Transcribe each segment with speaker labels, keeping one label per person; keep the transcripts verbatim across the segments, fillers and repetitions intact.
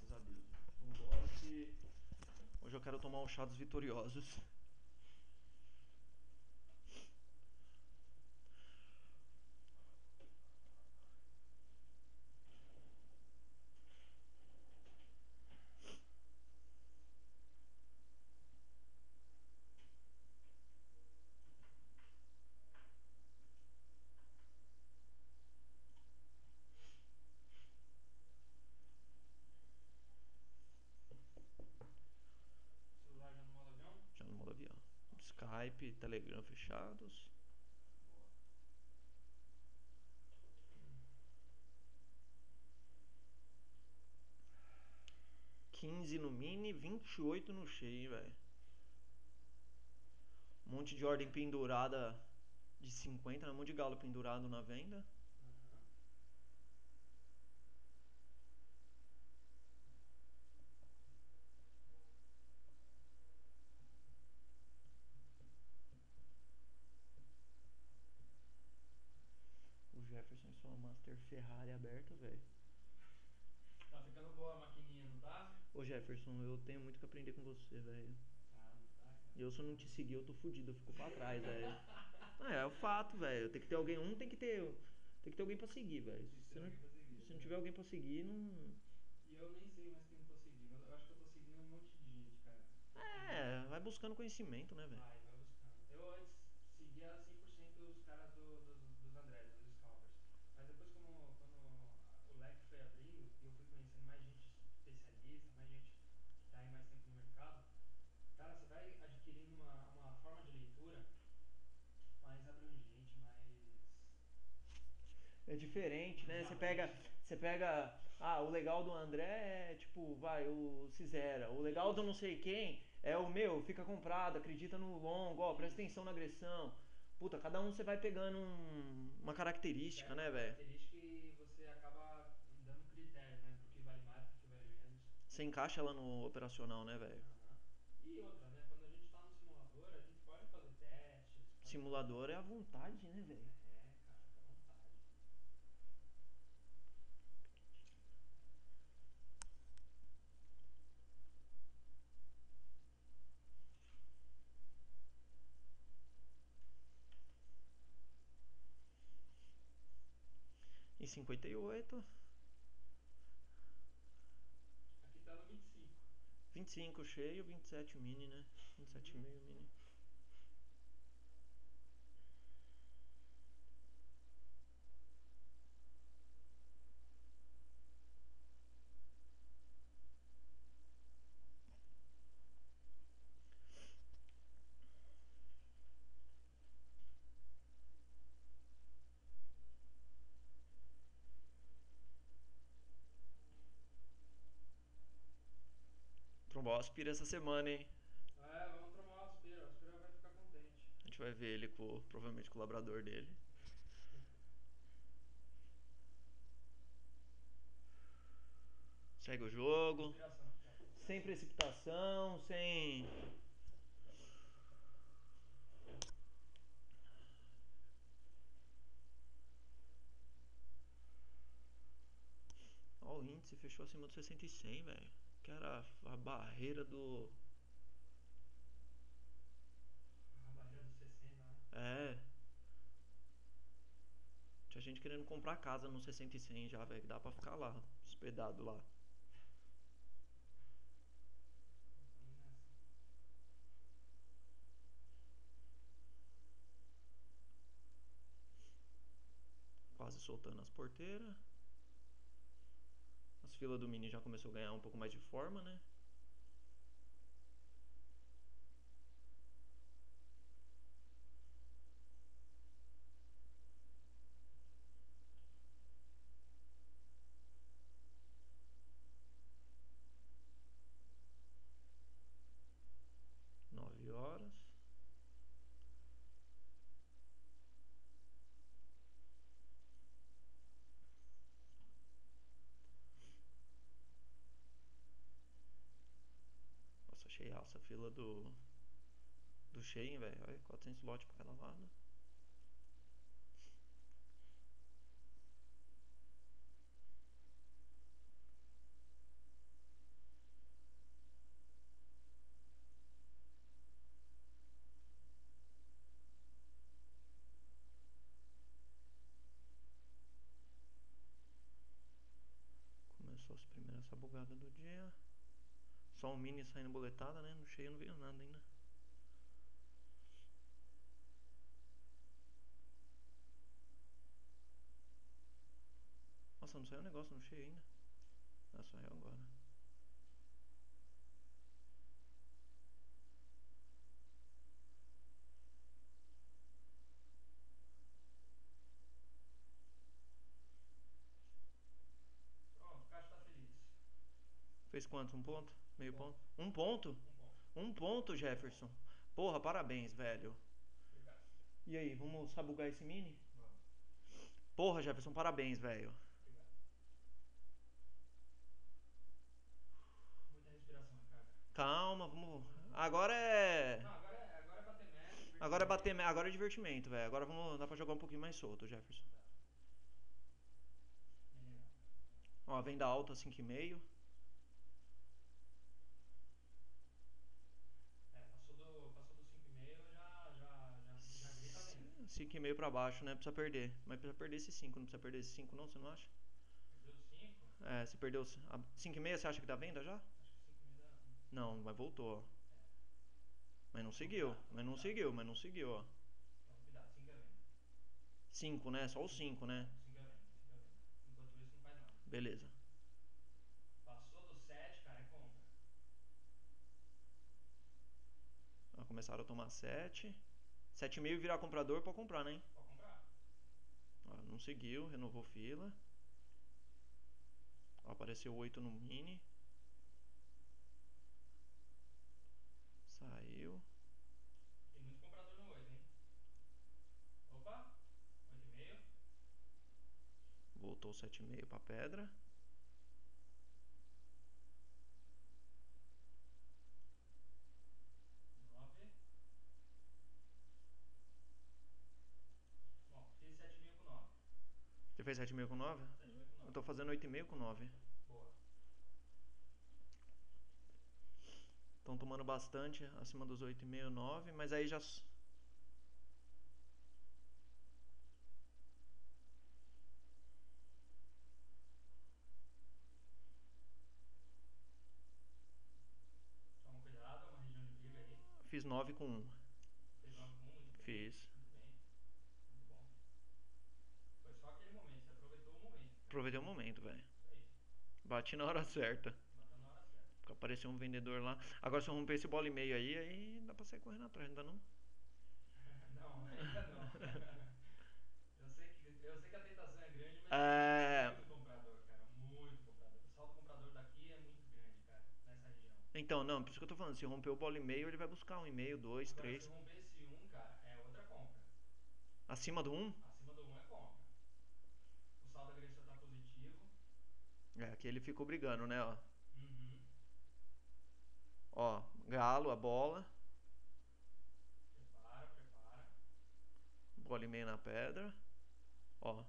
Speaker 1: graças a Deus. Vambora que hoje eu quero tomar um chá dos vitoriosos.
Speaker 2: Celular já no modo avião?
Speaker 1: Já no modo avião. Skype, Telegram fechados.
Speaker 2: Boa.
Speaker 1: quinze no mini, vinte e oito no cheio, velho. Um monte de ordem pendurada de cinquenta, né? Um monte de galo pendurado na venda.
Speaker 2: Aham.
Speaker 1: O Jefferson e sua Master Ferrari aberta, velho.
Speaker 2: Tá ficando boa a maquininha, não tá?
Speaker 1: Ô Jefferson, eu tenho muito que aprender com você, velho.
Speaker 2: Ah, não tá, cara.
Speaker 1: E eu, se eu não te seguir, eu tô fudido, eu fico pra trás, velho. Ah, é o fato, velho. Tem que ter alguém. Um tem que ter. Tem que ter alguém pra seguir, velho.
Speaker 2: Tem que ter
Speaker 1: Se não,
Speaker 2: alguém pra seguir,
Speaker 1: se não
Speaker 2: verdade.
Speaker 1: tiver alguém pra seguir, não.
Speaker 2: E eu nem sei mais quem eu tô seguindo. Eu acho que eu tô seguindo um monte de gente, cara. Porque.
Speaker 1: É, vai buscando conhecimento, né, velho?
Speaker 2: Vai, vai buscando. Eu antes seguia cem por cento os caras do, dos, dos Andrés, dos Scalpers. Mas depois, como, quando o leque foi abrindo e eu fui conhecendo mais gente especialista, mais gente que tá aí mais tempo no mercado, cara, você vai adquirindo uma, uma forma de leitura mais abrangente, mais.
Speaker 1: É diferente,
Speaker 2: mais
Speaker 1: né? Você pega,
Speaker 2: realista.
Speaker 1: você pega, ah, o legal do André é tipo, vai, o Cisera. O legal do não
Speaker 2: Isso.
Speaker 1: sei quem é o meu, fica comprado, acredita no longo, ó, presta
Speaker 2: Isso.
Speaker 1: atenção na agressão. Puta, cada um você vai pegando um- uma característica,
Speaker 2: Certa
Speaker 1: né, velho?
Speaker 2: característica e você acaba dando critério, né? Pro que vale mais, pro que vale menos.
Speaker 1: Você encaixa ela no operacional, né, velho?
Speaker 2: Aham. E outra, né? Quando a gente tá no simulador, a gente pode fazer testes, pode fazer.
Speaker 1: Simulador é a vontade, né, velho?
Speaker 2: É, cara, dá vontade.
Speaker 1: Em cinquenta e oito,
Speaker 2: Aqui tá no vinte e cinco.
Speaker 1: vinte e cinco cheio, vinte e sete mini, né? vinte e sete
Speaker 2: Uhum.
Speaker 1: e meio mini. Trombou aspira essa semana, hein?
Speaker 2: É, vamos trombar o Aspira. O Aspira vai ficar contente.
Speaker 1: A gente vai ver ele com, provavelmente, com o labrador dele. Segue o jogo.
Speaker 2: Respiração, Thiago.
Speaker 1: Sem
Speaker 2: Respiração.
Speaker 1: precipitação, sem. Ó, o índice fechou acima do sessenta e cem, velho. Que era a barreira do.
Speaker 2: A barreira dos sessenta, né?
Speaker 1: É. Tinha gente querendo comprar casa no sessenta e cem já, velho. Dá pra ficar lá, hospedado lá.
Speaker 2: Estamos nessa.
Speaker 1: Quase soltando as porteiras. As filas do mini já começou a ganhar um pouco mais de forma, né? Nove horas. Nossa, achei alça a fila do. Do Shein, velho. Olha, quatrocentos lotes pra cada lado. Nossa, primeira sabugada do dia. Só um mini saindo boletada, né? No cheio não veio nada ainda. Nossa, não saiu um negócio no cheio ainda. Ah, saiu agora.
Speaker 2: Pronto, o Cássio tá feliz.
Speaker 1: Fez quanto? Um ponto? Meio
Speaker 2: Um
Speaker 1: ponto?
Speaker 2: ponto.
Speaker 1: Um ponto?
Speaker 2: Um ponto.
Speaker 1: Um ponto, Jefferson. Porra, parabéns, velho.
Speaker 2: Obrigado.
Speaker 1: E aí, vamos sabugar esse mini?
Speaker 2: Vamos.
Speaker 1: Porra, Jefferson, parabéns, velho.
Speaker 2: Obrigado. Muita respiração, Ricardo.
Speaker 1: Calma, vamos.
Speaker 2: Muito bom.
Speaker 1: Agora é.
Speaker 2: Não, agora é, agora é bater meta, divertimento.
Speaker 1: Agora é bater. Agora é divertimento, velho. Agora vamos. Dá pra jogar um pouquinho mais solto, Jefferson.
Speaker 2: Tá. Bem legal.
Speaker 1: Ó, venda alta cinco e meio.
Speaker 2: É, passou do, passou do cinco e meio, já, já, já, já grita a venda.
Speaker 1: cinco e meio pra baixo, né? Precisa perder. Mas precisa perder esse cinco. Não precisa perder esse cinco, não? Você não acha?
Speaker 2: Perdeu do cinco?
Speaker 1: É, se perdeu. cinco e meio, você acha que dá venda já?
Speaker 2: Acho que cinco e meio dá.
Speaker 1: Não, mas voltou, ó.
Speaker 2: É.
Speaker 1: Mas não seguiu. Mas não seguiu, mas não seguiu, ó.
Speaker 2: Então, cuidado, cinco é venda.
Speaker 1: cinco, né? Só o cinco, né?
Speaker 2: cinco é venda, cinco é venda. Enquanto isso, não faz nada.
Speaker 1: Beleza.
Speaker 2: Passou do sete, cara, é compra.
Speaker 1: Ó, começaram a tomar sete. sete e meio virar comprador pra comprar, né?
Speaker 2: Pode comprar.
Speaker 1: Ó, não seguiu, renovou fila. Ó, apareceu oito no mini. Saiu.
Speaker 2: Tem muito comprador no oito, hein? Opa, oito e meio.
Speaker 1: Voltou sete e meio pra pedra.
Speaker 2: nove. Bom, fiz sete e meio com nove.
Speaker 1: Você fez sete e meio com nove?
Speaker 2: sete e meio com
Speaker 1: Eu
Speaker 2: nove.
Speaker 1: tô fazendo oito e meio com nove.
Speaker 2: Boa.
Speaker 1: Estão tomando bastante, acima dos oito e meio, nove. Mas aí já...
Speaker 2: Toma cuidado, é uma região de briga aí.
Speaker 1: Fiz nove com um.
Speaker 2: Fez nove com um, muito bem.
Speaker 1: Fiz.
Speaker 2: Muito bem. Muito bom. Foi só aquele momento, você aproveitou o momento.
Speaker 1: Aproveitei o momento, velho.
Speaker 2: Isso aí.
Speaker 1: Bati na hora certa.
Speaker 2: Bateu na hora certa.
Speaker 1: Porque apareceu um vendedor lá. Agora se eu romper esse bola e meio aí, aí dá pra sair correndo atrás, não dá não?
Speaker 2: Não, ainda não. eu, sei que, eu sei que a tentação é grande, mas
Speaker 1: É...
Speaker 2: tem muito comprador, cara. Muito comprador. O saldo comprador daqui é muito grande, cara, nessa região.
Speaker 1: Então, não, por isso que eu tô falando. Se romper o bola e meio, ele vai buscar um e meio, dois,
Speaker 2: Agora,
Speaker 1: três.
Speaker 2: se romper esse um, cara, é outra compra.
Speaker 1: Acima do um?
Speaker 2: Acima do um é compra. O saldo agressor tá positivo.
Speaker 1: É, aqui ele ficou brigando, né, ó.
Speaker 2: Uhum.
Speaker 1: Ó, galo, a bola.
Speaker 2: Prepara, prepara.
Speaker 1: Bola e meio na pedra. Ó.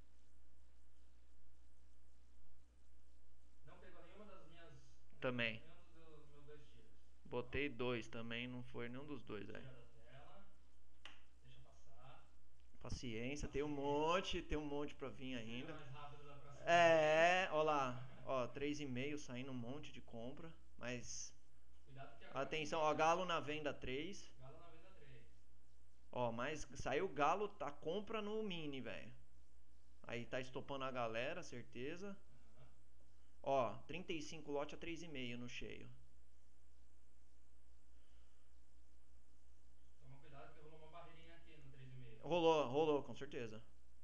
Speaker 2: Não pegou nenhuma das minhas...
Speaker 1: Também.
Speaker 2: Nenhum dos, dos meus dois tiros.
Speaker 1: Botei dois também, não foi nenhum dos dois,
Speaker 2: Tira
Speaker 1: velho.
Speaker 2: da tela. Deixa passar.
Speaker 1: Paciência, tem um
Speaker 2: Paciência.
Speaker 1: monte, tem um monte pra vir
Speaker 2: Seja
Speaker 1: ainda.
Speaker 2: mais rápido da próxima
Speaker 1: É,
Speaker 2: vez.
Speaker 1: ó lá. Ó, três e meio saindo um monte de compra. Mas...
Speaker 2: Cuidado que agora
Speaker 1: Atenção,
Speaker 2: tem
Speaker 1: ó,
Speaker 2: medo.
Speaker 1: galo na venda três.
Speaker 2: Galo na venda três.
Speaker 1: Ó, mas saiu galo, tá compra no mini, velho. Aí tá estopando a galera, certeza.
Speaker 2: Uhum.
Speaker 1: Ó, trinta e cinco lote a três e meio no cheio.
Speaker 2: Toma cuidado que rolou uma barreirinha aqui no três e meio.
Speaker 1: Rolou, rolou, com certeza.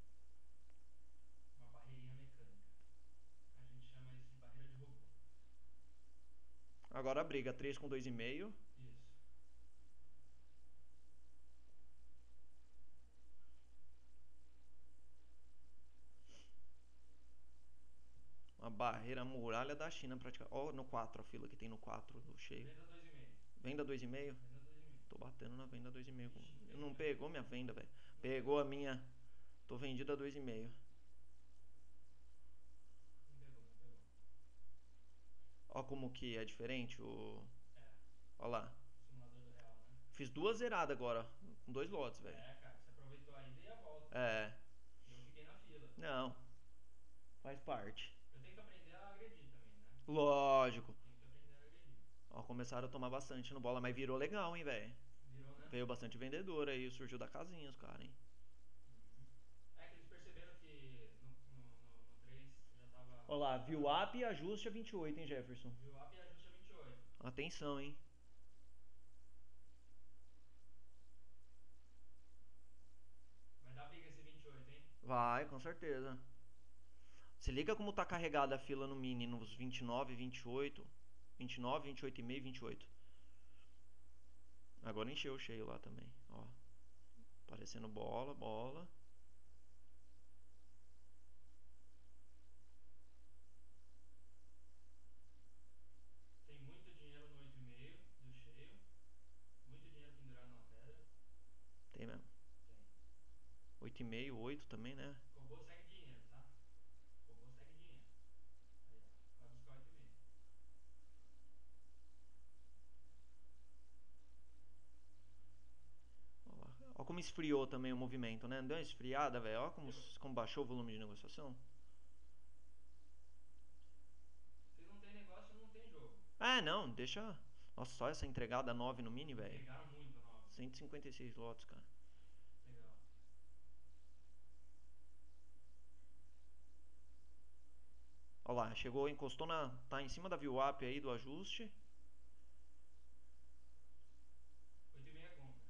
Speaker 2: Uma barreirinha mecânica. A gente chama isso de barreira de robô.
Speaker 1: Agora a briga, três com dois e meio.
Speaker 2: Isso.
Speaker 1: Uma barreira muralha da China praticamente. Ó, no quatro a fila que tem no quatro do cheio.
Speaker 2: Venda dois e meio.
Speaker 1: Venda dois e meio?
Speaker 2: Venda dois e meio.
Speaker 1: Tô batendo na venda dois e meio.
Speaker 2: Ixi,
Speaker 1: Não pegou minha venda, velho. Pegou a minha. Tô vendida a dois e meio.
Speaker 2: Não pegou, não pegou.
Speaker 1: Ó como que é diferente o...
Speaker 2: É.
Speaker 1: Ó lá.
Speaker 2: O simulador do real, né?
Speaker 1: Fiz duas zeradas agora. Com dois lotes, velho.
Speaker 2: É, cara. Você aproveitou a ida e a volta.
Speaker 1: É.
Speaker 2: E eu fiquei na fila.
Speaker 1: Não. Faz parte.
Speaker 2: Eu tenho que aprender a agredir também.
Speaker 1: Lógico.
Speaker 2: Tem que aprender a agredir.
Speaker 1: Ó, começaram a tomar bastante no bola, mas virou legal, hein, velho.
Speaker 2: Virou, né?
Speaker 1: Veio bastante vendedor aí, surgiu da casinha os caras, hein.
Speaker 2: Uhum. É que eles perceberam que no, no, no, no três já tava.
Speaker 1: Ó lá,
Speaker 2: Já
Speaker 1: view
Speaker 2: tava
Speaker 1: up e ajuste a vinte e oito, hein, Jefferson.
Speaker 2: View up e ajuste a vinte e oito.
Speaker 1: Atenção, hein.
Speaker 2: Vai dar briga esse vinte e oito, hein?
Speaker 1: Vai, com certeza. Se liga como tá carregada a fila no mini, nos vinte e nove, vinte e oito. vinte e nove, vinte e oito e meio e vinte e oito. Agora encheu o cheio lá também, ó. Aparecendo bola, bola.
Speaker 2: Tem muito dinheiro no oito e meio do cheio. Muito dinheiro pendurado na pedra.
Speaker 1: Tem mesmo.
Speaker 2: Tem.
Speaker 1: oito e meio, oito também, né?
Speaker 2: Robô segue dinheiro, tá? Robô segue dinheiro. Aí, ó. Vai buscar oito e meio.
Speaker 1: Ó lá. Ó como esfriou também o movimento, né? Deu uma esfriada, velho. Ó como,
Speaker 2: Deu.
Speaker 1: como baixou o volume de negociação.
Speaker 2: Se não tem negócio, não tem jogo.
Speaker 1: Ah, não, deixa. Nossa, só essa entregada nove no mini, velho.
Speaker 2: Entregaram muito a nove.
Speaker 1: cento e cinquenta e seis lotes, cara.
Speaker 2: Legal.
Speaker 1: Ó lá, chegou, encostou na. Tá em cima da view up aí do ajuste.
Speaker 2: oito e meio é compra.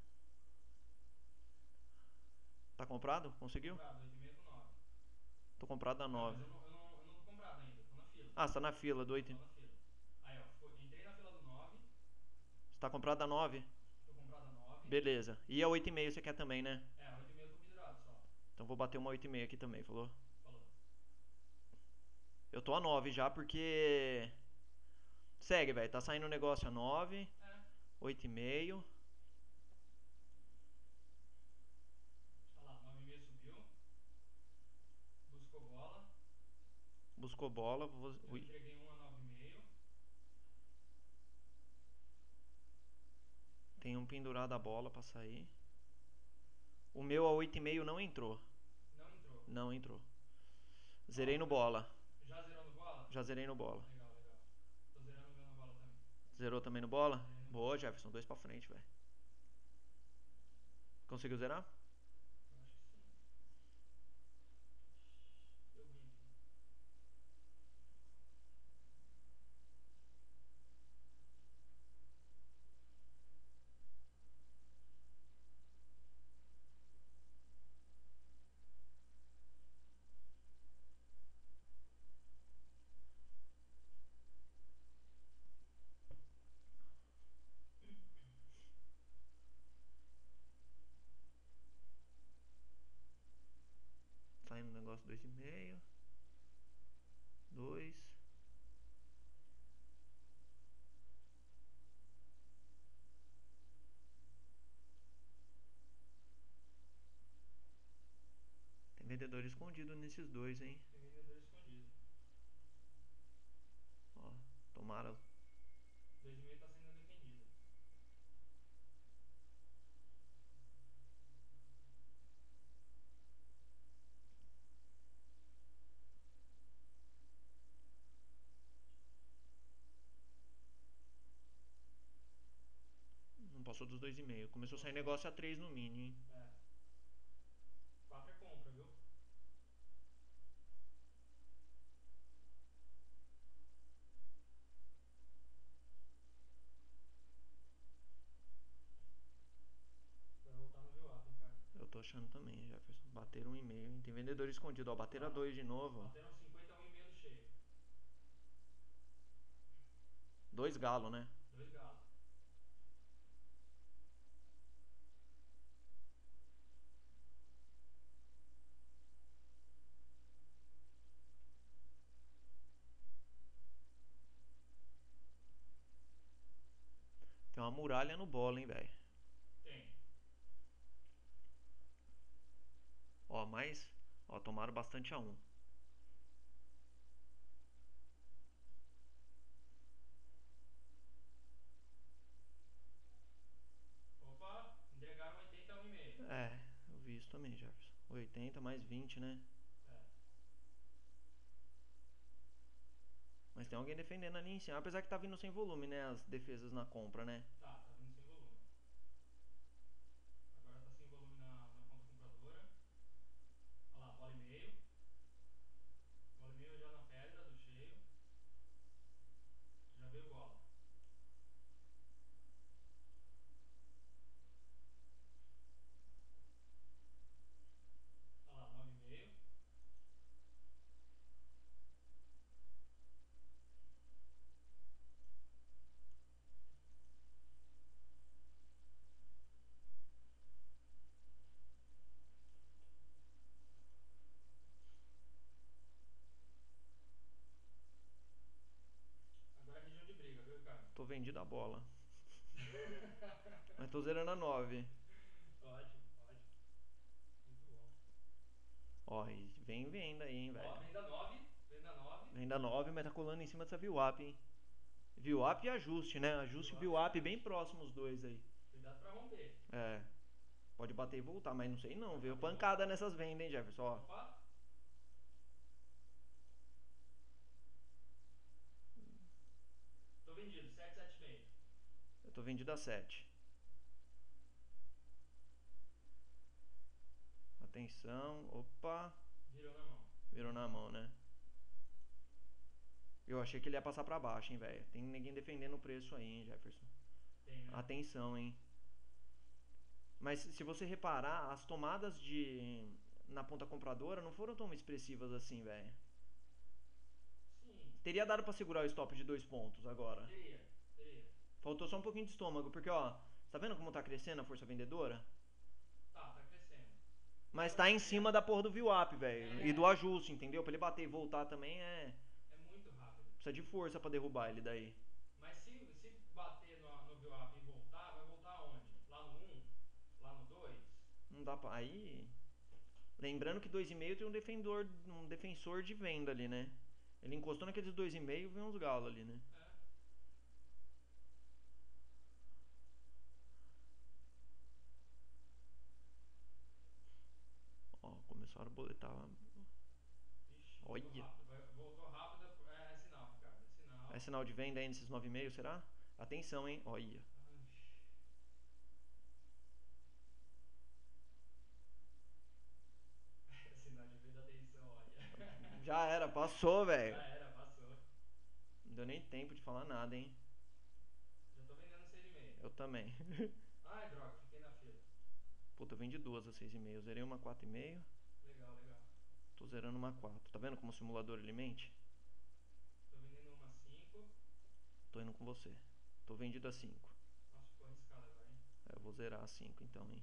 Speaker 1: Tá comprado?
Speaker 2: Tô
Speaker 1: Conseguiu?
Speaker 2: comprado, oito e meio com nove.
Speaker 1: Tô comprado na
Speaker 2: Não, mas
Speaker 1: nove.
Speaker 2: eu não, eu, não, eu não tô comprado ainda, tô na fila.
Speaker 1: Ah, você tá na fila do
Speaker 2: Tô,
Speaker 1: oito.
Speaker 2: tô na fila. Aí, ó, foi- entrei na fila do nove.
Speaker 1: Você tá comprado na nove?
Speaker 2: Tô comprado a nove.
Speaker 1: Beleza. E a oito e meio você quer também, né?
Speaker 2: É, oito e meio eu tô pendurado só.
Speaker 1: Então vou bater uma oito e meio aqui também, falou?
Speaker 2: Falou.
Speaker 1: Eu tô a nove já porque. Segue, velho. Tá saindo o negócio a nove,
Speaker 2: É,
Speaker 1: oito e meio.
Speaker 2: olha lá, nove e meio subiu. Buscou bola.
Speaker 1: Buscou bola.
Speaker 2: Eu
Speaker 1: Ui.
Speaker 2: entreguei um a nove e meio.
Speaker 1: Tem um pendurado a bola pra sair. O meu a oito e meio não entrou.
Speaker 2: Não entrou.
Speaker 1: Não entrou.
Speaker 2: Ó,
Speaker 1: Zerei no
Speaker 2: eu-
Speaker 1: bola.
Speaker 2: já zerou no bola?
Speaker 1: Já zerei no bola.
Speaker 2: Legal, legal. Tô zerando o meu no bola também.
Speaker 1: Zerou também no bola?
Speaker 2: Zerei no
Speaker 1: Boa,
Speaker 2: bola.
Speaker 1: Jefferson. Dois pra frente, velho. Conseguiu zerar?
Speaker 2: Eu acho que sim. Deu ruim aqui.
Speaker 1: Saindo o negócio dois e meio. dois. Tem vendedor escondido nesses dois, hein?
Speaker 2: Tem vendedor escondido.
Speaker 1: Ó, tomaram.
Speaker 2: dois e meio tá sendo defendido.
Speaker 1: Não passou dos dois e meio. Começou a sair
Speaker 2: Passou.
Speaker 1: negócio a três no mini, hein?
Speaker 2: É. quatro é compra, viu? Vai voltar no view up, hein, cara.
Speaker 1: Eu tô achando também, Jefferson. Bateram um e meio, hein? Tem vendedor escondido, ó. Bateram a
Speaker 2: Lá,
Speaker 1: dois de novo.
Speaker 2: bateram cinquenta e um e meio no cheio.
Speaker 1: Dois galos, né?
Speaker 2: Dois galos.
Speaker 1: Tem uma muralha no bolo, hein, velho?
Speaker 2: Tem.
Speaker 1: Ó, mais. Ó, tomaram bastante a um.
Speaker 2: Opa, entregaram oitenta e um e meio.
Speaker 1: É, eu vi isso também, Jefferson. oitenta mais vinte, né?
Speaker 2: É.
Speaker 1: Mas tem alguém defendendo ali em cima. Apesar que tá vindo sem volume, né? As defesas na compra, né?
Speaker 2: Tá, tá vindo sem volume. Agora tá sem volume na, na ponta compradora. Olha lá, bola e meio. Bola e meio já na pedra do cheio. Já veio bola. Olha lá, nove e meio. Agora é região de briga, viu, Ricardo?
Speaker 1: Tô vendido a bola. Mas tô zerando a nove.
Speaker 2: Ótimo, ótimo. Muito bom.
Speaker 1: Ó, e vem venda aí, hein,
Speaker 2: Ó,
Speaker 1: velho.
Speaker 2: venda nove. Venda nove.
Speaker 1: Venda nove, mas tá colando em cima dessa V WAP, hein. V WAP e ajuste, né? Ajuste e V WAP bem próximo os dois aí.
Speaker 2: Cuidado pra romper.
Speaker 1: É. Pode bater e voltar, mas não sei não.
Speaker 2: Pode
Speaker 1: Veio
Speaker 2: bater e
Speaker 1: pancada
Speaker 2: voltar.
Speaker 1: nessas vendas, hein, Jefferson. Ó.
Speaker 2: Opa. Tô vendido, sete, sete e meio.
Speaker 1: Eu tô vendido a sete. Atenção. Opa.
Speaker 2: Virou na mão.
Speaker 1: Virou na mão, né? Eu achei que ele ia passar pra baixo, hein, velho. Tem ninguém defendendo o preço aí, hein, Jefferson.
Speaker 2: Tem, né?
Speaker 1: Atenção, hein. Mas se você reparar, as tomadas de na ponta compradora não foram tão expressivas assim, velho.
Speaker 2: Sim.
Speaker 1: Teria dado pra segurar o stop de dois pontos agora.
Speaker 2: Teria, teria.
Speaker 1: Faltou só um pouquinho de estômago, porque ó, tá vendo como tá crescendo a força vendedora?
Speaker 2: Tá, tá crescendo.
Speaker 1: Mas
Speaker 2: Agora
Speaker 1: tá em
Speaker 2: sim,
Speaker 1: cima da porra do V WAP, velho.
Speaker 2: É.
Speaker 1: E do ajuste, entendeu? Pra ele bater e voltar também é.
Speaker 2: É muito rápido.
Speaker 1: Precisa de força pra derrubar ele daí.
Speaker 2: Mas se, se bater no, no V WAP e voltar, vai voltar aonde? Lá no um? Lá no dois?
Speaker 1: Não dá pra. Aí. Lembrando que dois vírgula cinco tem um defensor, um defensor de venda ali, né? Ele encostou naqueles dois vírgula cinco e vem uns galos ali, né?
Speaker 2: É.
Speaker 1: Ó, começaram a boletar.
Speaker 2: Ixi, voltou
Speaker 1: Olha.
Speaker 2: rápido. Vai- voltou rápido, é, é sinal, Ricardo. É sinal.
Speaker 1: É sinal de venda aí nesses nove vírgula cinco, será? Atenção, hein? Olha.
Speaker 2: Ai. É sinal de venda, atenção, olha.
Speaker 1: Já era, passou, velho.
Speaker 2: Já era, passou.
Speaker 1: Não deu nem tempo de falar nada, hein?
Speaker 2: Já tô vendendo seis e meio.
Speaker 1: Eu também.
Speaker 2: Ai, droga, fiquei na fila.
Speaker 1: Puta, eu vendi duas a seis vírgula cinco. Zerei uma quatro vírgula cinco.
Speaker 2: Legal, legal.
Speaker 1: Tô zerando uma quatro. Tá vendo como o simulador ele mente?
Speaker 2: Tô vendendo uma cinco.
Speaker 1: Tô indo com você. Tô vendido a cinco.
Speaker 2: Nossa, ficou arriscado agora, hein?
Speaker 1: É, eu vou zerar a cinco então, hein?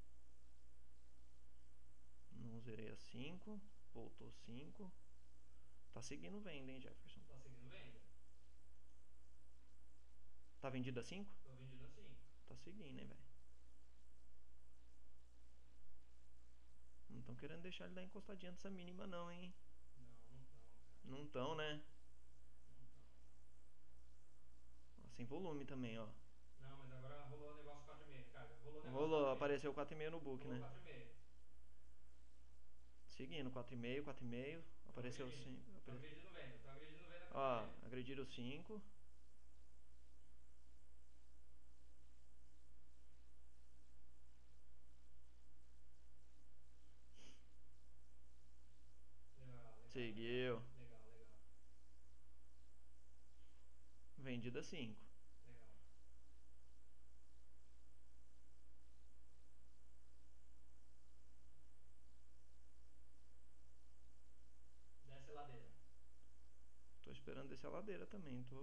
Speaker 1: Não zerei a cinco. Voltou cinco. Tá seguindo venda, hein, Jefferson?
Speaker 2: Tá seguindo venda?
Speaker 1: Tá vendido a cinco?
Speaker 2: Tô vendido a cinco.
Speaker 1: Tá seguindo, hein, velho? Não estão querendo deixar ele dar encostadinha nessa mínima não, hein?
Speaker 2: Não, não tão, cara.
Speaker 1: Não tão, né?
Speaker 2: Não tão.
Speaker 1: Ó, sem volume também, ó.
Speaker 2: Não, mas agora rolou o negócio quatro e meio, Ricardo. Rolou o negócio
Speaker 1: Rolou,
Speaker 2: quatro e meio.
Speaker 1: apareceu quatro vírgula cinco no book,
Speaker 2: Rolou
Speaker 1: né?
Speaker 2: quatro e meio.
Speaker 1: Seguindo, quatro vírgula cinco, quatro vírgula cinco. Apareceu
Speaker 2: agredindo.
Speaker 1: cinco.
Speaker 2: Tô
Speaker 1: Apare...
Speaker 2: agredindo venda, tô agredindo venda quatro
Speaker 1: Ó,
Speaker 2: e meio.
Speaker 1: agrediram cinco.
Speaker 2: Legal, legal.
Speaker 1: Seguiu.
Speaker 2: Legal, legal.
Speaker 1: Vendida cinco.
Speaker 2: Legal. Desce a ladeira.
Speaker 1: Tô esperando descer a ladeira também. Tô,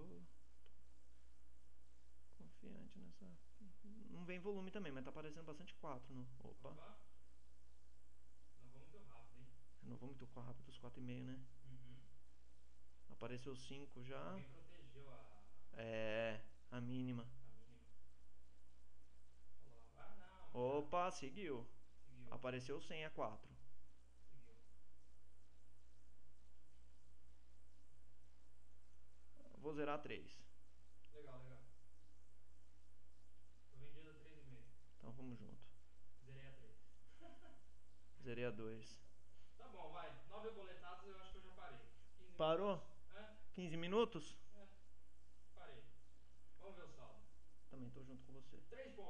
Speaker 1: tô confiante nessa. Não vem volume também, mas tá aparecendo bastante quatro no. Opa.
Speaker 2: Opa. Não vou muito rápido, hein?
Speaker 1: Renovou muito rápido os quatro vírgula cinco, né?
Speaker 2: Uhum.
Speaker 1: Apareceu cinco já.
Speaker 2: Alguém protegeu a,
Speaker 1: É, a mínima.
Speaker 2: a mínima. Falou, ah não. já.
Speaker 1: Opa, seguiu.
Speaker 2: Seguiu,
Speaker 1: Apareceu cem a quatro.
Speaker 2: seguiu.
Speaker 1: Vou zerar a três.
Speaker 2: Legal, legal. Tô vendido a três e meio.
Speaker 1: Então vamos junto.
Speaker 2: Zerei a três.
Speaker 1: Zerei a dois.
Speaker 2: Tá bom, vai. nove boletadas eu acho que eu já parei. quinze
Speaker 1: Parou?
Speaker 2: minutos. É?
Speaker 1: quinze minutos?
Speaker 2: É, parei. Vamos ver o saldo.
Speaker 1: Também tô junto com você.
Speaker 2: Três pontos.